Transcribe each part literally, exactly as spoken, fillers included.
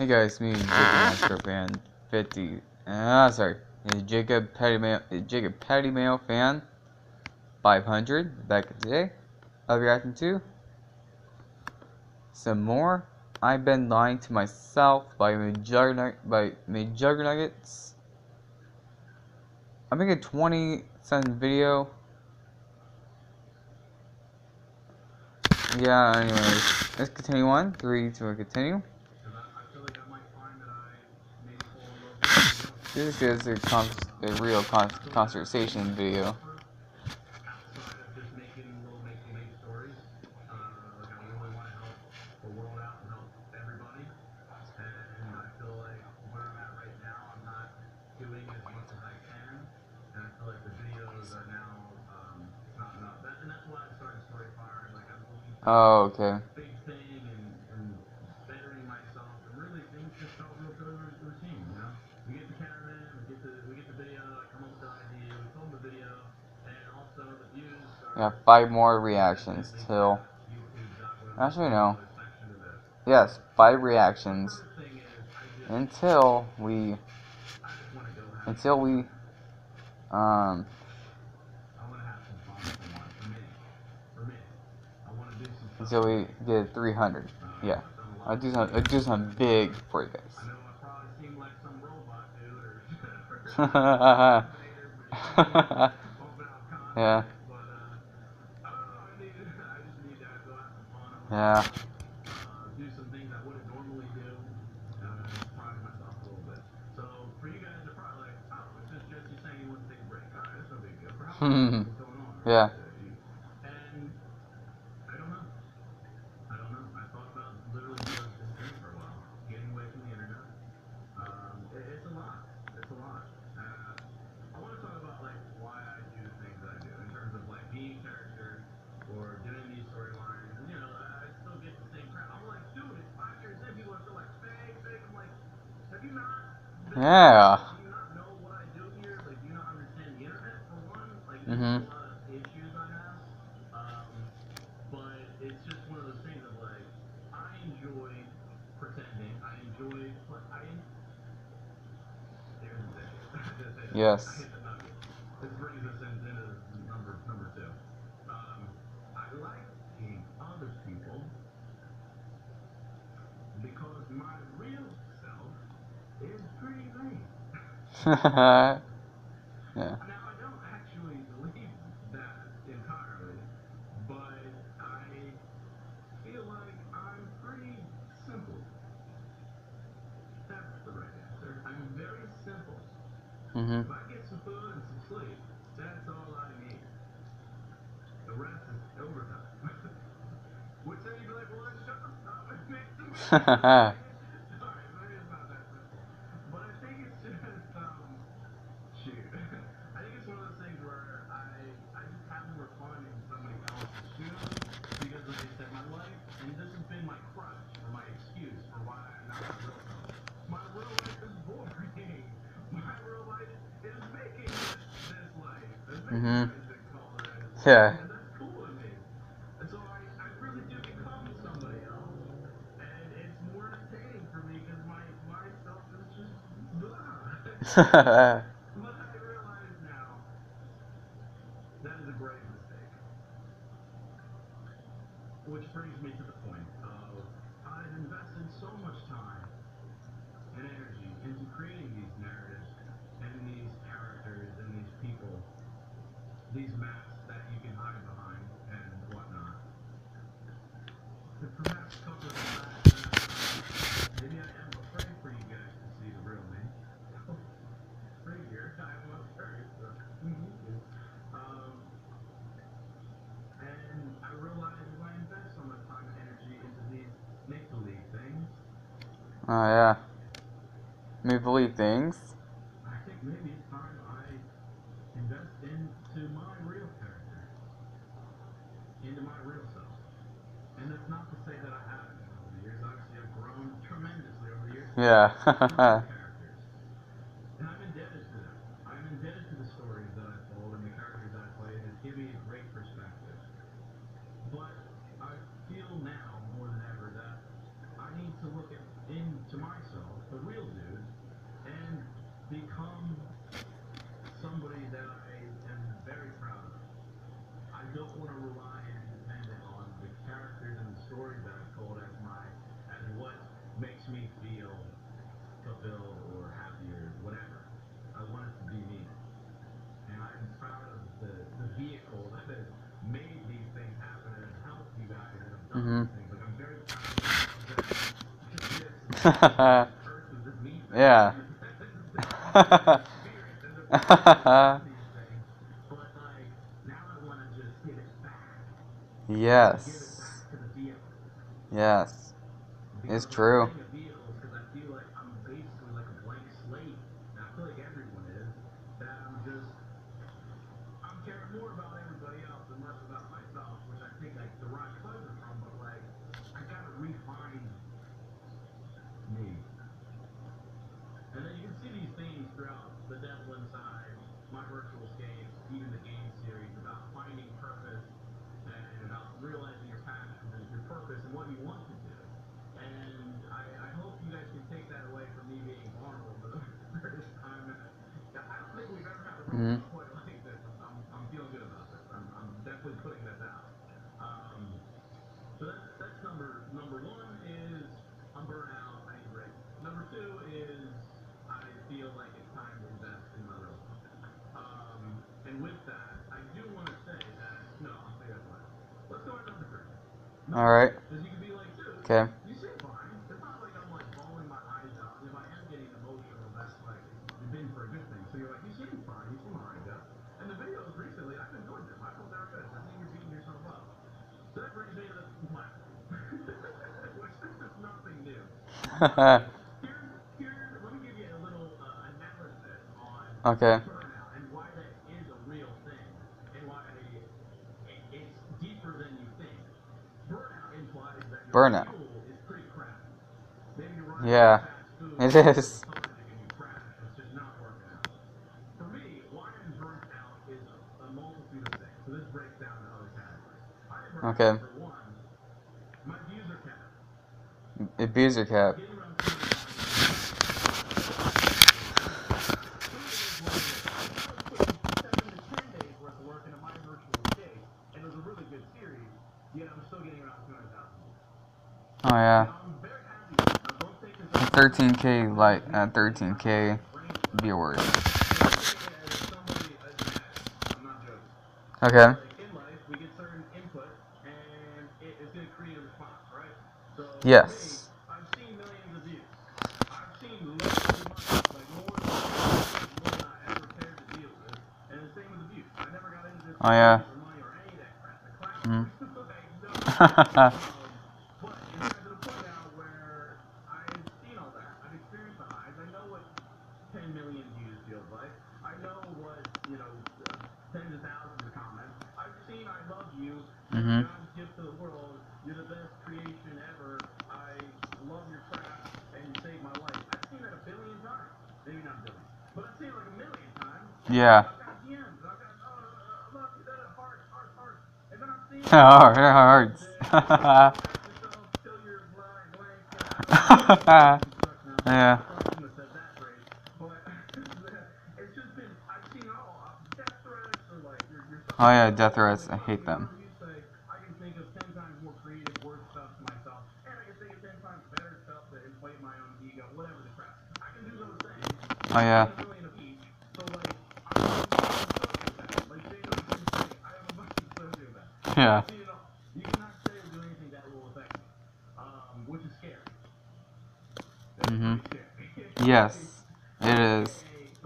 Hey guys, me Jacob Master fan fifty. Ah, sorry, it's Jacob Petty Mail. Jacob Petty Mail fan five hundred. Back today, I'll be reacting to some more. I've been lying to myself by McJuggerNug by McJuggernuggets. I'm making a twenty second video. Yeah. Anyways, let's continue on. Three, two, one, continue. This is a, con a real con conversation video. Oh, okay. Yeah, five more reactions till. Actually, no. Yes, five reactions until we. Until we. Um. Until we get three hundred. Yeah, I'll do some. I'll do something big for you guys. Yeah. Yeah. Hmm. Yeah. Yeah. Mhm. Yes. Yeah. Mm-hmm. Mm-hmm. Yeah. Oh yeah. Me believe things. Yeah. Yeah. Yes. Yes. It's true. Mhm. All right. Okay. Okay. Burnout. Yeah, it is. Okay. Abuser cap. Oh yeah. thirteen K like uh, thirteen K viewers. Okay. Yes. Oh yeah. Mm. Mhm. Yeah. Oh, it hurts. Yeah. Oh yeah, death threats. I hate them. Oh yeah. Yeah. Mhm. Yes, it is.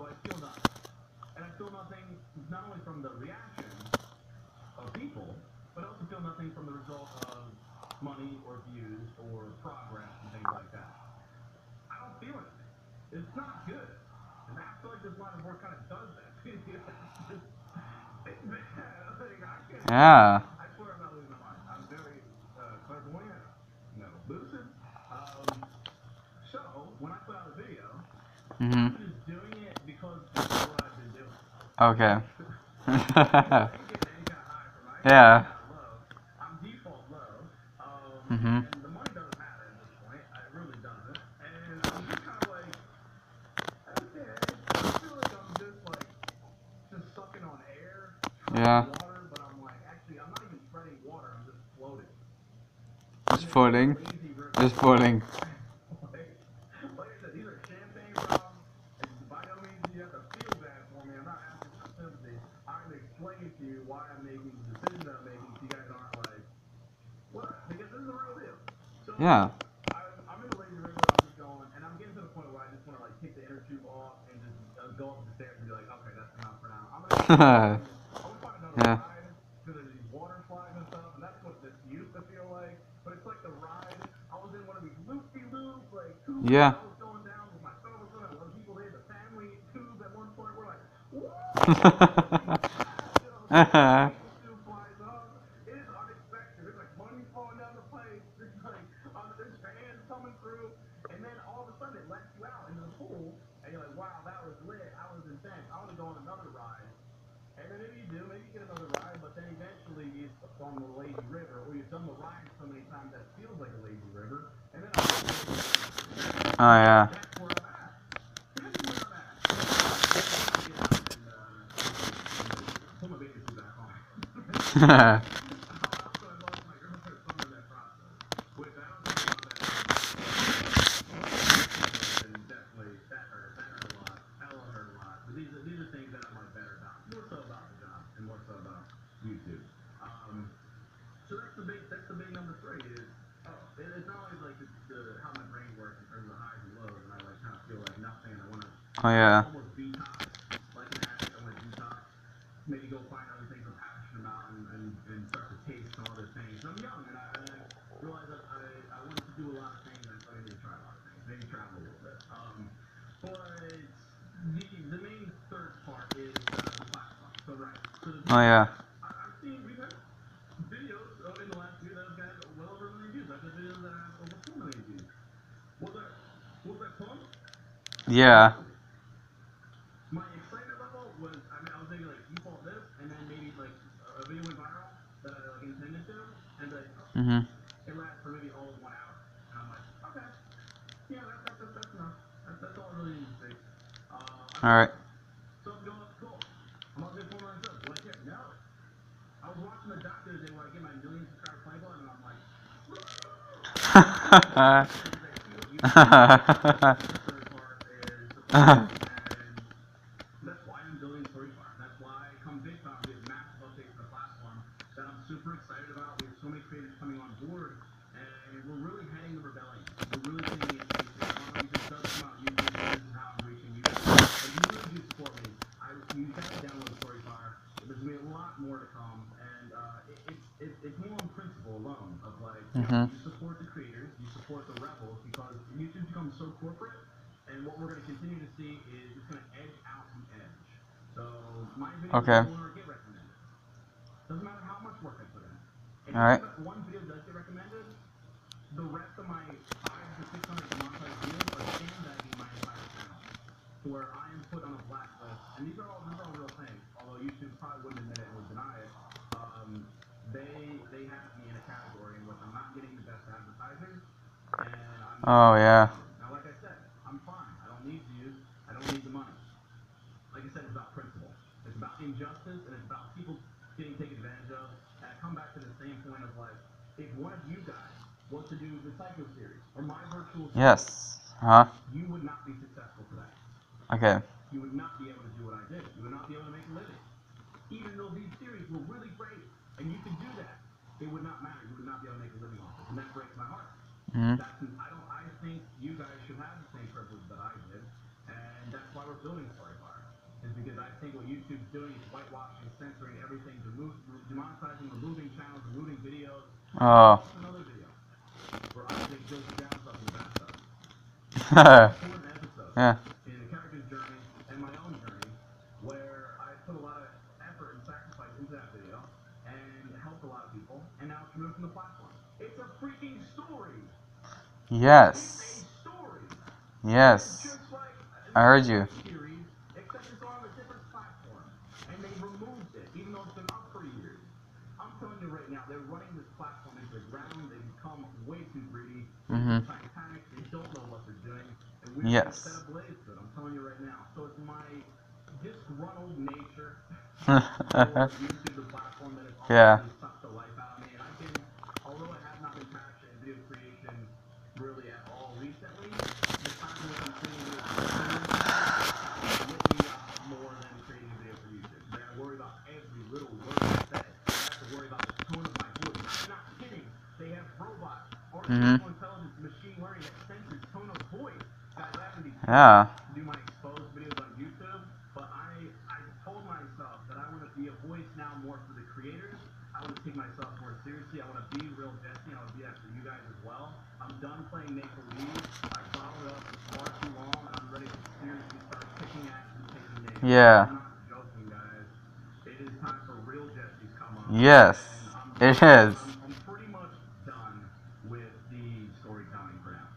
Yeah. Mhm. Okay. Yeah. Mhm. Yeah. Just floating. Just floating. Yeah. go up the stairs and be like, okay, that's enough for now. I'm gonna I would find another Yeah. ride because there's these water slides and stuff, and that's what this used to feel like. But it's like the ride. I was in one of these loopy loops, like tubes. Yeah. I was going down with my fellow son. One people they had the family tube at one point. We're like, woo! Uh-huh. Tube flies up. It is unexpected. There's like money falling down the pipe. There's like um, there's fans coming through, and then all of a sudden it lets you out into the pool, and you're like, wow, that was lit. I was intense. I want to go on another ride. And then maybe you do, maybe you get another ride, but then eventually you've on the lazy river, or you've done the ride so many times that it feels like a lazy river, and then Oh yeah. that's where I'm at. That's where I'm at. Get out and uh, put my bathing suit back on. I also lost my girlfriend some of that process, which I don't think about that. And definitely that hurt. That hurt a lot. Hella hurt a lot. But these are these are things that I'm like better about. More so about the job and more so about YouTube. Um, so that's the big that's the big number three is oh it, it's always like the, the how my brain works in terms of highs and lows, and I like kind of feel like nothing, and I want to Oh yeah. almost detox like an addict. I want to detox, maybe go find other things I'm passionate about, and, and, and start to taste some other things. I'm young, and I, and I realize that I, I wanted to do a lot of things, and I thought I need to try a lot of things, maybe travel a little bit. Um, but the the main third part is uh, the platform. So right, so the Oh yeah. I, I've seen we've had videos uh, in the last year that have got well over a million views. I've had videos that have over two million views. Was that was that fun? Yeah. My excitement level was, I mean, I was thinking like, you bought this, and then maybe like a video went viral that I like intended to, and like, oh, Mhm. it lasts for maybe all of one hour, and I'm like, okay, yeah, that, that, that, that's enough. That, that's all I really need to see. Uh, All right. something going up, cool. I'm out there pulling my stuff. Do I care? No. I was watching the doctor today where I get my million subscriber play button, and I'm like, that's why I'm building Story Farm. That's why come VidCon, we have massive updates to the platform that I'm super excited about. We have so many creators coming on board, and we're really heading the rebellion. We're really taking it seriously. I want to just come out YouTube. This is how I'm reaching you guys. If you really do support me, I, you gotta download Story Farm. There's gonna be a lot more to come, and uh, it, it's it, it's more on principle alone of like, you know, Mhm. you support the creators, you support the rebels, because YouTube becomes so corporate. And what we're going to continue to see is it's going to edge out the edge. So my videos Okay. no longer get recommended. Doesn't matter how much work I put in. If All right. one video does get recommended, the rest of my five to six hundred monetized videos are sandbagging my entire channel, to where I am put on a blacklist. And these are all these are all real things. Although YouTube probably wouldn't admit it and would deny it. Um, they they have me in a category in which I'm not getting the best advertisers, and I'm not. Oh yeah. Now, like I said, I'm fine. I don't need views. I don't need the money. Like I said, it's about principle. It's about injustice, and it's about people getting taken advantage of. And I come back to the same point of like, if one of you guys was to do the Psycho series or my virtual series, Yes. Huh. you would not be successful today. Okay. You would not be able to do what I did. You would not be able to make a living. Even though these series were really great, and you could do that, it would not matter. You would not be able to make a living off it, and that breaks my heart. Mhm. That's I don't. I think you guys should have the same privilege that I did, and that's why we're building Story Farm. Is because I think what YouTube's doing is whitewashing, censoring everything, remove, demonetizing, removing channels, removing videos. Oh. That's another video where Isaac goes down stuff in the bathtub. Important episode Yeah. in the character's journey and my own journey, where I put a lot of effort and sacrifice into that video and helped a lot of people, and now it's removed from the platform. It's a freaking story. Yes. Story. Yes. Just like I heard you. series, except it's on a different platform, and they removed it, even though it's been up for years. I'm telling you right now, they're running this platform into the ground. They become way too greedy. Mhm. Titanic. They don't know what they're doing, and we're Yes. set ablaze to it. I'm telling you right now. So it's my disgruntled nature. YouTube, the platform that has Yeah. already sucked the life out of me, and I've been, although I have not been passionate in video creation really at all recently, the time when I'm creating videos for YouTube lit me up more than creating a video for YouTube. Because I gotta worry about every little word I say. I have to worry about the tone of my voice. I'm not kidding. They have robots, artificial Mhm. intelligence, machine learning that senses tone of voice. Guys, I have to be Yeah. to do my exposed videos on YouTube. playing make believe. I followed up far too long, and I'm ready to seriously start kicking ass and taking names. Yeah. I'm not joking, guys. It is time for real Jesse's come up. Yes, And I'm, it is. I'm, I'm pretty much done with the storytelling for now.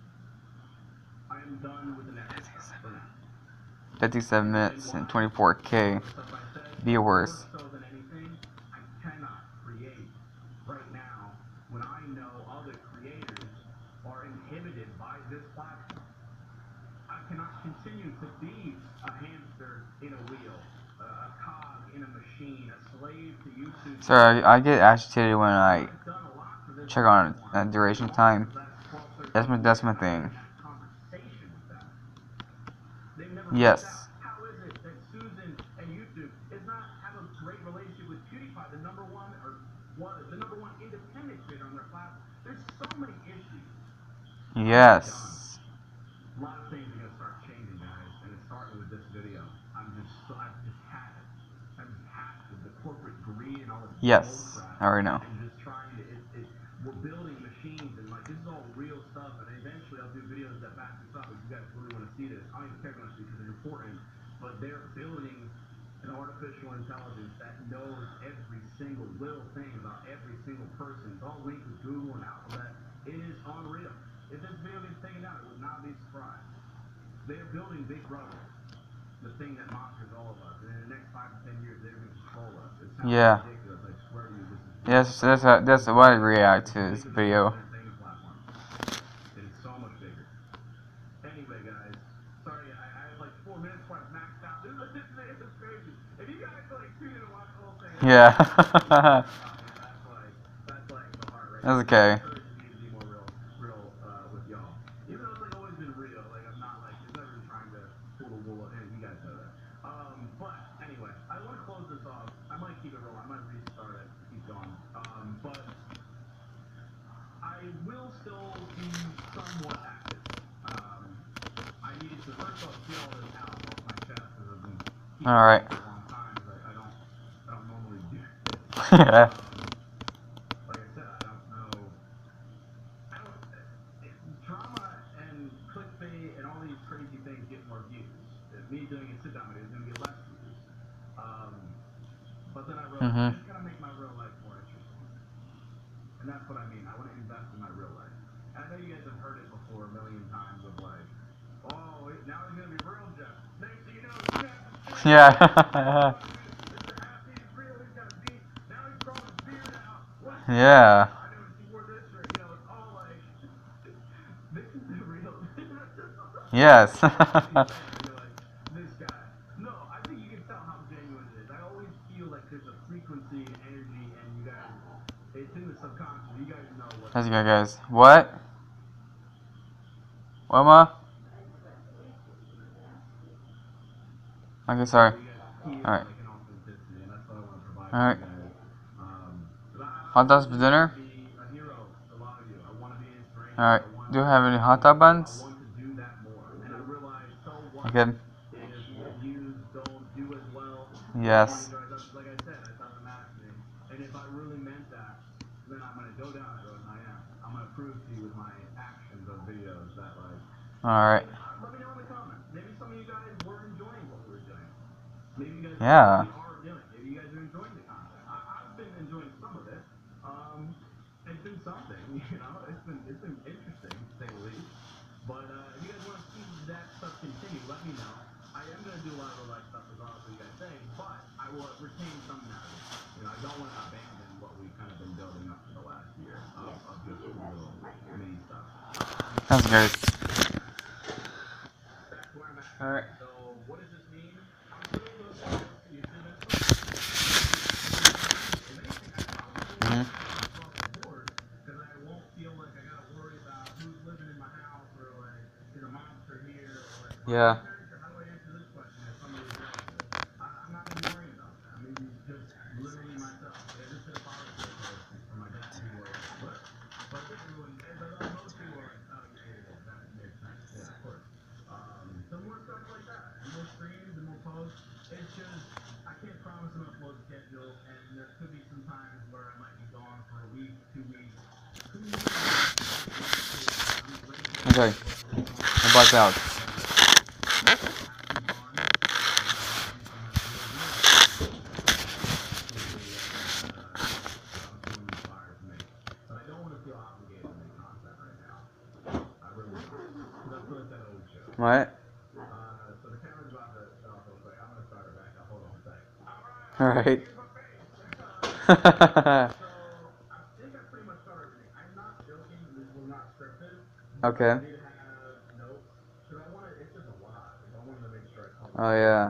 I am done with the next stuff for now. fifty-seven minutes and twenty-four K viewers. More so than anything, I cannot create right now when I know other creators are inhibited by this platform. I cannot continue to be a hamster in a wheel, a, a cog in a machine, a slave to YouTube. Sorry, I get agitated when I I've done a lot for this check on platform. uh, duration time. That's my that's my I've thing. had conversation with them. They've never Yes. reached out. How is it that Susan and YouTube is not have a great relationship with PewDiePie, the number one or what, the number one independent creator on their platform? There's so many issues. Yes. A lot of things are gonna start changing, guys, and it's starting with this video. I'm just, so, I've just had it. I've just had it with the corporate greed and all this Yes. bullcrap. I already know. And just trying to, it, it, we're building machines and like this is all real stuff. And eventually I'll do videos that back this up if you guys really want to see this. I don't even care much because it's important, but they're building an artificial intelligence that knows every single little thing about every single person. It's all linked with Google and Alphabet. It is unreal. If this video gets taken down, it would not be surprised. They're building Big Brother, the thing that monitors all of us. And in the next five to ten years, they're going to control us. It sounds Yeah. ridiculous. I swear to you, this is. Yes, that's uh, that's why I react to this video. It is so much bigger. Anyway, guys, sorry, I, I have like four minutes before I maxed out. This is, this is crazy. If you guys like tune in and watch the whole thing, Yeah. that's like that's like the heart right That's there. okay. It encourages me to be more real, real uh, with y'all. Even though it's like always been real, like I'm not like just never been trying to pull the wool, and you guys know that. Um, but anyway, I want to close this off. I might keep it rolling. I might restart it, keep going. Um, but I will still be somewhat active. Um, I needed to first off get all this out off my chest because I've been keeping All right. it for a long time. But I don't, I don't normally do this. Yeah. Um, like I said, I don't know. I don't. It, drama and clickbait and all these crazy things get more views. If me doing a sit down video is going to get less views. Um, but then I realized Mhm. it's going to make my real life more interesting. And that's what I mean. I want to invest in my real life. And I know you guys have heard it before a million times of like, oh, it, now he's going to be real Jeff. Next thing you know, he's going to have to Yeah. Mister Happy is real. He's got a beat. Now he's growing his beard out. What? Yeah. I noticed he wore this shirt. You know, it's all like, this is the real. Yes. You're like, this guy. No, I think you can tell how genuine it is. I always feel like there's a frequency and energy, and you guys, it's in the subconscious. You guys know what. How's it going, guys? What? What, Ma? Okay, sorry. Alright. Alright. Hot dogs for dinner? Alright. Do you have any hot dog buns? Okay. Yes. Like I said, I thought I'm asking, and if I really meant that, then I'm gonna go down that road, and I am. I'm gonna prove to you with my actions of videos that like. Alright. Let me know in the comments. Maybe some of you guys were enjoying what we were doing. Maybe you guys Yeah. really are doing. Maybe you guys are enjoying the content. I, I've been enjoying some of it. Um, it's been something, you know. It's been it's been interesting to say the least. But uh, if you guys want to see that stuff continue, let me know. I am gonna do a lot of real life stuff as well, as you guys say, but I will retain some narrative. You know, I don't want to abandon what we've kind of been building up for the last year of, of just real mini stuff. Sounds good. That's where I'm at. Alright. So, what does this mean? I'm putting those videos to YouTube and stuff. If anything, I probably Mhm. will across the board because I won't feel like I gotta worry about who's living in my house or like is a monster here or like. Yeah. How do I answer this question if somebody's dealing with it? I, I'm not gonna be worrying about that. I'm gonna be just literally myself. Like, I just did a Father's Day post for my dad. People were like, what? But everyone, but most people are like, oh yeah, yeah, yeah, that makes sense. Yeah, of course. Um, some more stuff like that, and more streams and more posts. It's just I can't promise an upload schedule, and there could be some times where I might be gone for a week, two weeks. Who knows? I'm Okay. I blacked out. What? Alright. Okay. Oh yeah.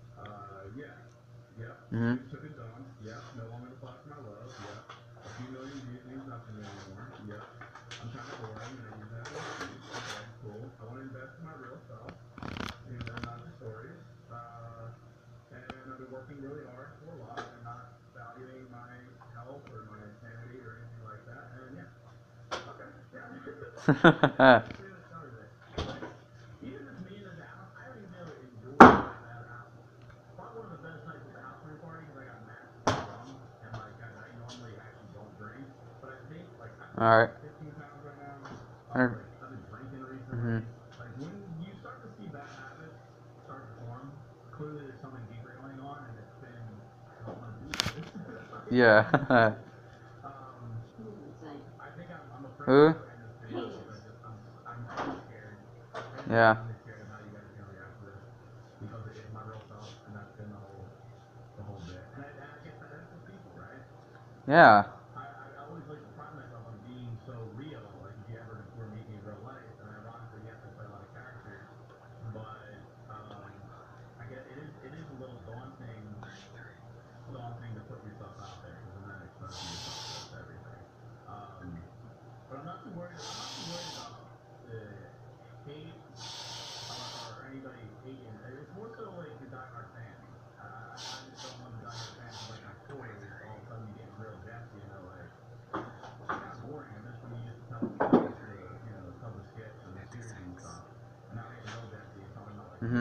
Mm-hmm. Alright. Mm-hmm. Yeah. Who? Yeah. Yeah. Mm-hmm.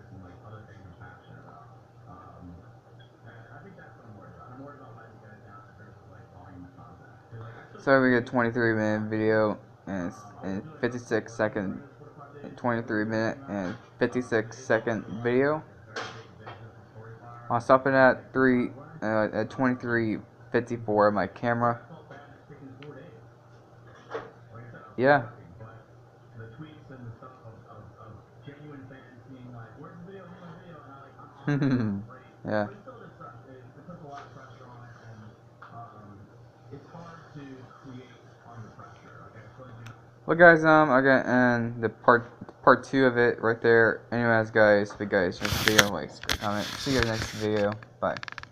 So we get twenty-three minute video and, and fifty-six second, twenty-three minute and fifty-six second video. I'll stop it at three uh, at twenty-three fifty-four my camera. Yeah. Yeah. Well guys, um I got and the part part two of it right there. Anyways guys, if you guys just video, like, comment. See you guys next video. Bye.